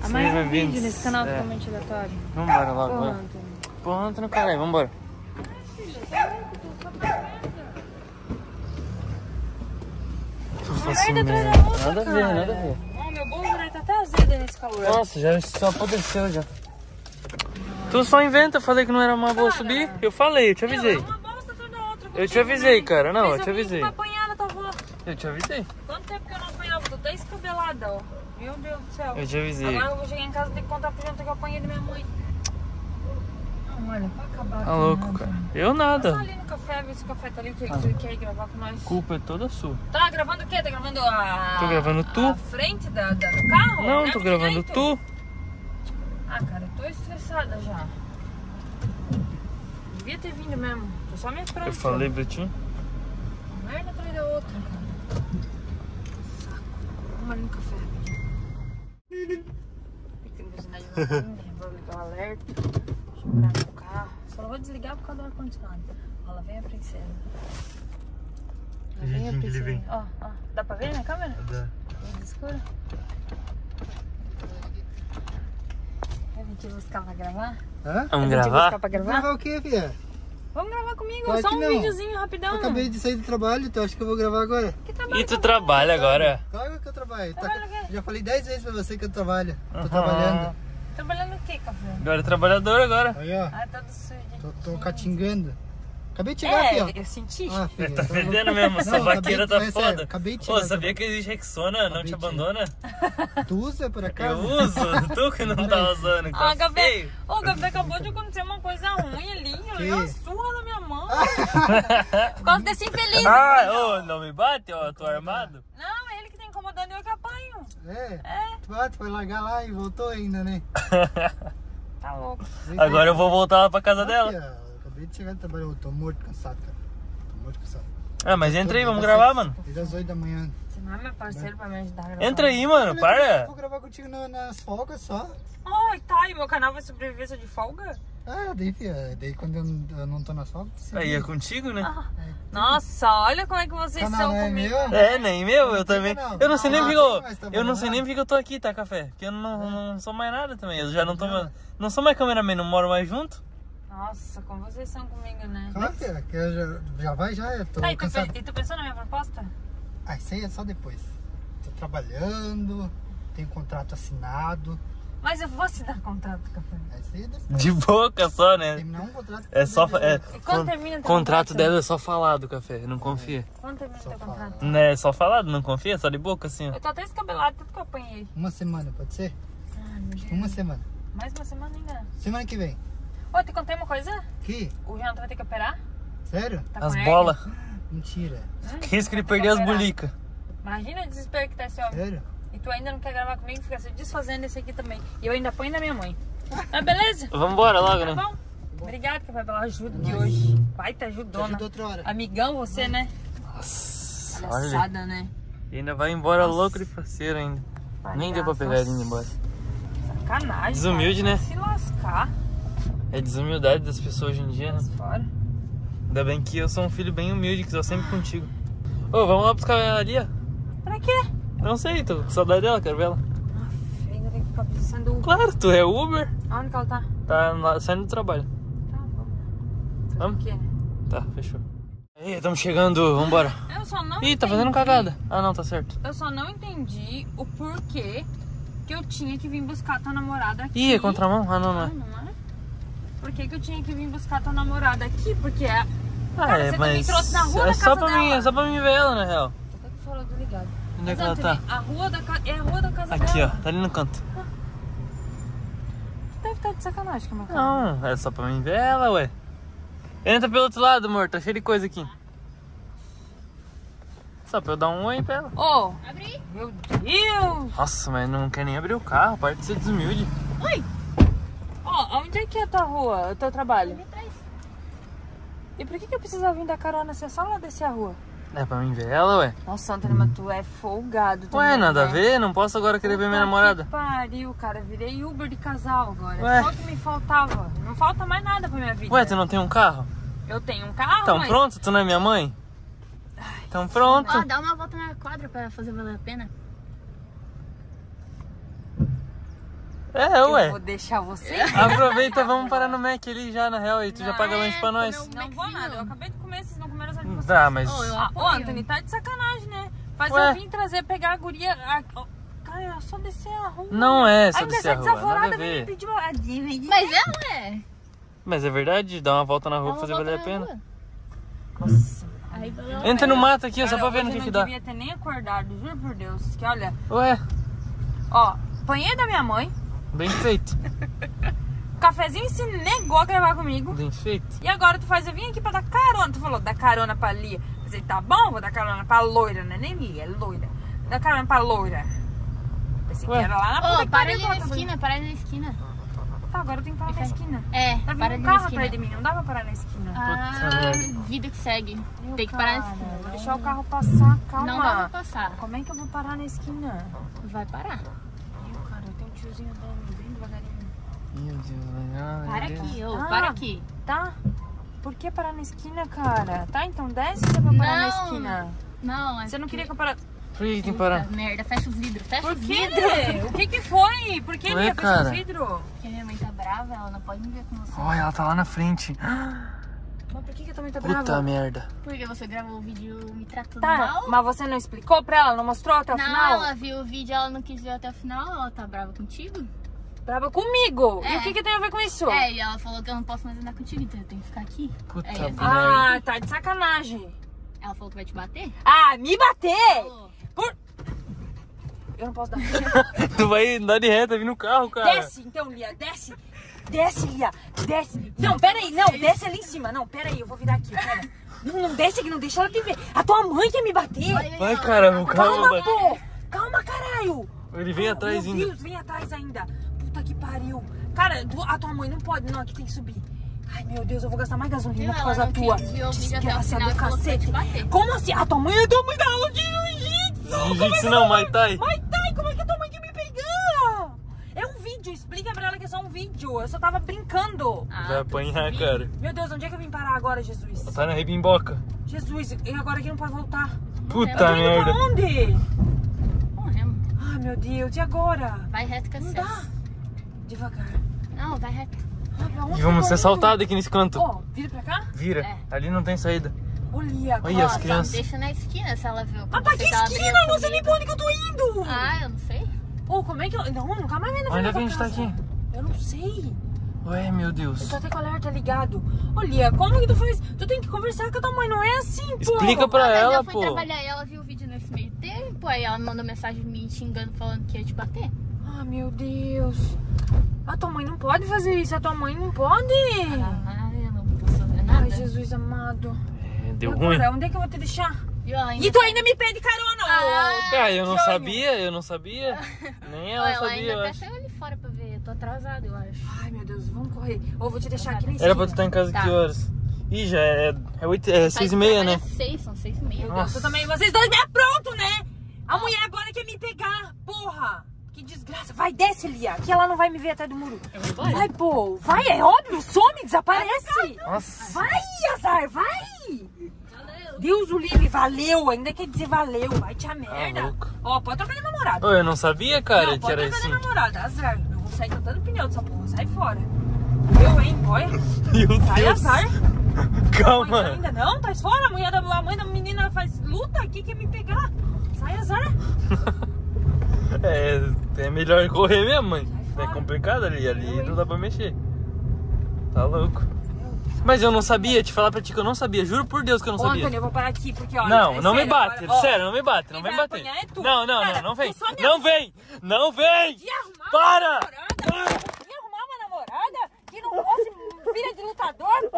Há mais um vídeo nesse canal totalmente aleatório. Vambora logo, Porra, vai. Antônio. Porra, Antônio, caralho, vambora. Merda atrás da outra, Nada a ver, cara. nada a ver. Ó, meu bolo já tá até azedo nesse calor. Nossa, já só apodreceu já. Tu só inventa, eu falei que não era uma boa subir. Eu falei, eu te avisei. É uma bosta atrás da outra. Eu te avisei, cara. Não, eu Fez te avisei. Uma apanhada, tua avó. Eu te avisei. Quanto tempo que eu não apanhava? Tô até escabelada, ó. Meu Deus do céu. Eu te avisei. Agora eu vou chegar em casa e ter que contar pro Janta que eu apanhei da minha mãe. Não, olha, pra acabar. Tá louco, cara. Eu nada. Passa ali no café, ver se o café tá ali, que ele quer ir gravar com nós. A culpa é toda sua. Tá gravando o quê? Tá gravando a... Tô gravando tu. A frente do carro? Não, Né, tô menina? gravando E tu. Ah, cara, eu tô estressada já. Devia ter vindo mesmo. Tô só me esperando. Eu falei pra ti. Uma merda atrás da outra, cara. Saco. Vamos ali no café. Tem que buzinar de novo. Vou ligar o alerta. Deixa eu entrar no carro. Só não vou desligar por causa do ar-condicionado. Ó, lá vem a princesa. Lá vem a princesa. Ó, ó. Dá pra ver na câmera? Dá. Luz escura. Quer vir te buscar pra gravar? Hã? Vamos Quer vir te gravar? buscar pra gravar? Gravar o quê, filha? Vamos gravar comigo, Claro só que um não. videozinho rapidão. Eu acabei de sair do trabalho, tu acha que eu vou gravar agora? Que trabalho E tu que trabalha agora? Claro que eu trabalho. Trabalha o quê? Já falei 10 vezes pra você que eu trabalho. Tô Aham. trabalhando. Trabalhando o quê, café? Agora é trabalhador agora. Aí, ó. Ah, tá do sujo. Tô catingando. Acabei de chegar, filha. Eu senti. Ah, filha. Tá então- fedendo mesmo, essa Não, vaqueira acabei- tá é sério, foda. acabei de Ô, chegar, sabia acabei. que existe Rexona, não te abandona? Tu usa por Eu acaso? uso, tu que não tá usando. Ah, Tá Gabi, feio. ô, Gabi, acabou de acontecer uma coisa ruim ali. Eu dei uma surra na minha mão. Por causa desse infeliz. Ah, ô, não me bate, ó, tô armado. Não, é ele que tá incomodando eu que apanho. É. É, Tu foi largar lá e voltou ainda, né? tá louco. Agora eu vou voltar lá pra casa dela. Filha, acabei de chegar do trabalho. Eu tô morto, cansado, cara. Tô morto, cansado. Ah, mas entra aí, vamos gravar, mano. Desde as 8 da manhã. Você não é meu parceiro pra me ajudar a gravar? Entra aí, mano, Eu para. vou gravar contigo nas folgas só. Ai, tá, e meu canal vai sobreviver só de folga? Ah, daí, filha, daí quando eu não tô nas folgas, você Aí é contigo, né? Nossa, olha como é que vocês Canal são não é comigo. meu? É, nem meu, eu também. não. Eu não sei nem Ah, porque eu, mas tá eu não bom, sei né? nem porque eu tô aqui, tá, café? Porque eu não sou mais nada também. Eu já não tô mais, não sou mais cameraman, não moro mais junto. Nossa, como vocês são comigo, né? Claro que eu já vai já, eu tô Tá, cansado. e tu pensou na minha proposta? Ah, isso aí é só depois. Tô trabalhando, tenho contrato assinado. Mas eu vou assinar contrato, café. Isso aí é depois. De boca só, né? Terminar um contrato. É só. É, E quando termina teu contrato contrato? dela é só falado, café. Não confia. Quando termina teu contrato? Não é só falado, não confia? Só de boca assim, ó. Eu tô até escabelado, tudo que eu apanhei. Uma semana, pode ser? Ai, meu Deus. Uma semana. Mais uma semana ainda. Semana que vem. Ô, te contei uma coisa? Que? O Jonathan vai ter que operar? Sério? Tá As com bolas. Mentira. Que risco de perder as bulicas. Imagina o desespero que tá esse homem. Sério? E tu ainda não quer gravar comigo, fica se desfazendo esse aqui também. E eu ainda apanho da minha mãe. Mas beleza? Vambora logo, Tá né? bom? Obrigado, café, pela ajuda de hoje. Vai te Te ajudona. ajudo outra hora. Amigão você, né? Nossa, olha. Palhaçada, né? E ainda vai embora louco de faceiro ainda. Nem deu pra pegar ele indo embora. Sacanagem. Desumilde, cara. né? Se lascar. É desumildade das pessoas hoje em dia, né? Fora. Ainda bem que eu sou um filho bem humilde, que sou sempre contigo. Ô, vamos lá buscar ela ali, ó. Pra quê? Não sei, tô com saudade dela, quero ver ela. Aff, ainda tem que ficar pensando. Claro, tu é Uber. Aonde que ela tá? Tá saindo do trabalho. Tá, vamos. Vamos? O quê, né? Tá, fechou. Aí, estamos chegando, vambora. Eu só não Ih, tá entendi- fazendo cagada. Ah, não, tá certo. Eu só não entendi o porquê que eu tinha que vir buscar tua namorada aqui. Ih, é contramão? Ah, não, não é. Não é? Por que eu tinha que vir buscar tua namorada aqui? Porque é... Ah, Cara, é, você também mas trouxe na rua é da só casa pra mim, dela. é só pra mim ver ela, na real. Até que falou desligado. Onde é que Mas, ela tá? Anthony, a rua da casa... É a rua da casa Aqui, dela. ó, tá ali no canto. Tu deve estar de sacanagem com a minha cara. Não, é só pra mim ver ela, ué. Entra pelo outro lado, amor, tá cheio de coisa aqui. Só pra eu dar um oi pra ela. Ô! Abri? Meu Deus! Nossa, mas não quer nem abrir o carro, parte de ser desumilde. Oi! Ó, onde é que é a tua rua, o teu trabalho? E por que eu precisava vir dar carona se é só lá descer a rua? É pra mim ver ela, ué. Nossa, Antônio, mas tu é folgado também, Ué, nada a né? ver, não posso agora querer ver minha namorada. Que pariu, cara. Virei Uber de casal agora. Ué. Só o que me faltava. Não falta mais nada pra minha vida. Ué, tu não tem um carro? Eu tenho um carro, Então mas... pronto, tu não é minha mãe? Então pronto. Ó, dá uma volta na quadra pra fazer valer a pena. É, ué. Eu vou deixar você. Aproveita, vamos parar no Mac ali já, na real, e tu já paga lanche pra nós. Não vou nada, eu acabei de comer, vocês não comeram só de vocês. Tá, mas... Ô, Anthony, tá de sacanagem, né? Faz Ué. eu vir trazer, pegar a guria... Cara, é só descer a rua. Não é só Ainda descer a sai rua, nada desaforada, a vem me ver. pedir uma... Mas ela é. Mas é verdade, dar uma volta na rua pra Ela fazer volta valer a na pena. rua. Nossa. Aí falou, Entra no mato aqui, ó, só Cara, pra ver no hoje que eu dá. não devia ter nem acordado, juro por Deus. Que olha, Ué, ó, apanhei da minha mãe, bem feito. o cafezinho se negou a gravar comigo. Bem feito. E agora tu faz eu vim aqui pra dar carona. Tu falou, dar carona pra Lia. Eu falei, tá bom, vou dar carona pra loira, né? Nem Lia, é loira. Dar carona pra loira. Pensei Ué. que era lá na puta Ô, que para pariu, ali na pô, esquina, para ali na esquina. Tá, agora eu tenho que parar na esquina. É, Tá para vindo ali um na carro esquina. atrás de mim, não dá pra parar na esquina. Ah, vida que segue. Tem que parar na Cara, esquina. vou deixar o carro passar, calma. Não dá pra passar. Como é que eu vou parar na esquina? Vai parar. Cara, eu tenho um tiozinho andando bem devagarinho. Meu Deus, Para aqui, ô, Ah. para aqui. Tá? Por que parar na esquina, cara? Tá, então desce se é pra parar na Não. esquina. Não, é Você não queria que eu parasse? Por que tem que parar? Puta merda, fecha os vidros, fecha Por os quê? vidros. O que que foi? Por que Ué, Lia fez cara. o vidro? Porque minha mãe tá brava, ela não pode me ver com você. Olha, ela tá lá na frente. Mas por que eu também tô Puta brava? merda. Porque você gravou o vídeo me tratando Tá, mal. mas você não explicou pra ela? Não mostrou até o Não, final? ela viu o vídeo, ela não quis ver até o final, ela tá brava contigo. Brava comigo. E É. o que que tem a ver com isso? É, e ela falou que eu não posso mais andar contigo, então eu tenho que ficar aqui. Puta Aí, merda. Ah, tá de sacanagem. ela falou que vai te bater. Ah, me bater? Falou. Por... Eu não posso dar. Tu vai andar de reta, vir no carro, cara. Desce, então, Lia, desce. Desce, Lia, desce. Não, pera aí, não, desce ali em cima. Não, pera aí, eu vou virar aqui, pera. Não desce aqui, não deixa ela te ver. A tua mãe quer me bater. Vai, cara, o carro Calma, vai bater. pô. Calma, caralho. Ele vem atrás Meu ainda. Deus, vem atrás ainda. Puta que pariu. Cara, a tua mãe não pode, não, aqui tem que subir. Ai, meu Deus, eu vou gastar mais gasolina por Ela causa não tua. quis ver o vídeo até o Desgraça final do e falou que vai te cacete. bater. Como assim? A tua mãe dá aula de jiu-jitsu. Jiu-jitsu não, Muay Thai. Muay Thai, como é que a tua mãe quer me pegar? É um vídeo, explica pra ela que é só um vídeo. Eu só tava brincando. Vai apanhar, cara. Meu Deus, onde é que eu vim parar agora, Jesus? Tá na rebimboca. Jesus, e agora que não pode voltar? Puta Tô indo merda. pra onde? Morremos. Ai, meu Deus, e agora? Vai reto que é Não dá. sucesso. Devagar. Não, vai reto. Ai, pra onde E vamos eu tô ser indo? assaltados aqui nesse canto. Ó, vira pra cá? Vira. É. Ali não tem saída. Olha, Olha as Ó, só crianças. deixa na esquina se ela viu. mas pra que esquina? Eu não sei nem pra onde que eu tô indo. Ah, eu não sei. Ô, como é que eu... Não, nunca mais vem na Onde é que a frente gente da tá tua aqui? casa. Eu não sei. Ué, meu Eu Deus. tô até com o alerta ligado. Olha, como que tu fez? Tu tem que conversar com a tua mãe, não é assim, pô. Explica pra Mas ela, eu fui pô. trabalhar e ela viu o vídeo nesse meio tempo. Aí ela me mandou mensagem me xingando, falando que ia te bater. Ah, meu Deus. A tua mãe não pode fazer isso. A tua mãe não pode. Ah, eu não posso fazer nada. Ai, Jesus amado. É, deu E ruim. agora, onde é que eu vou te deixar? E, ó, ainda E tu ainda me pede carona, ô. Ah, eu não Sonho. sabia, eu não sabia. Nem ela ela sabia, ainda eu até acho. saiu ali fora pra ver. Eu tô atrasada, eu acho. Ai, meu Deus, vamos correr. Ou vou te deixar aqui na esquina. Era pra tu estar em casa Tá. que horas? Ih, já é 6h30, Sai né? de 6, são 6h30. Meu Deus, Nossa. tu também, vocês dois me aprontam, né? A mulher agora quer me pegar, porra. Que desgraça. Vai, desce, Lia, que ela não vai me ver até do muro. Eu vou embora. Vai, pô. Vai, é óbvio. Some, desaparece. Nossa. Vai, azar, vai. Deus o livre, valeu. Ainda quer dizer valeu. Vai te a merda. louco. Ó, pode trocar de namorado. Ô, eu não sabia, cara, Não, que pode era trocar assim. de namorada, azar. Eu vou sair cantando pneu dessa porra. Sai fora. Eu, hein, boy. Meu Sai, Deus. azar. Mas Calma. ainda não, tá fora. A mãe da menina faz luta aqui, quer me pegar. Sai, azar. É melhor correr mesmo, mãe. Sai É fora. complicado ali Eu, não hein? dá pra mexer. Tá louco. Mas eu não sabia, te falar pra ti que eu não sabia, juro por Deus que eu não Ô, sabia. Antônio, eu vou parar aqui, porque olha. Não, é não me sério, bate, agora, ó, sério, não me bate, não quem vem vai bater. apanhar é tu. Não, não, Cara, não vem. tu só me Não vem! Não vem! De arrumar Para! uma namorada? De arrumar uma namorada que não fosse filha de lutador,